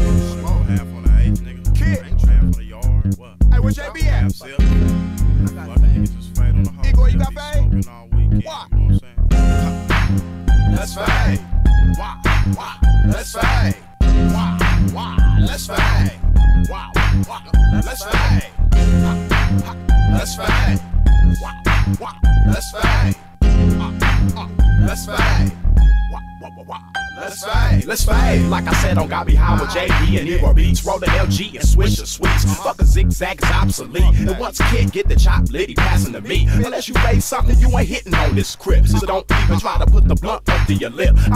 Half on the H, nigga. Kid. Ain't half on the yard. What? Hey, where JB at? Half silk. Fuck niggas just fade on the hoe. Igor, you got fade? Smoking all weekend. Why? You know what I'm saying? Let's fade. Why? Let's fade. Why? Let's fade. Why? Let's fade. Let's fade. Why? Let's fade. Let's fade. Let's fade. Let's fade. Like I said, on Got Me High with JB and Igor Beats, rolling LG and Swisher Sweets. Fuck a zigzag is obsolete. And once a kid get the chop lit, he passing to me. Unless you face something, you ain't hitting on this crib. So don't even try to put the blunt up to your lip.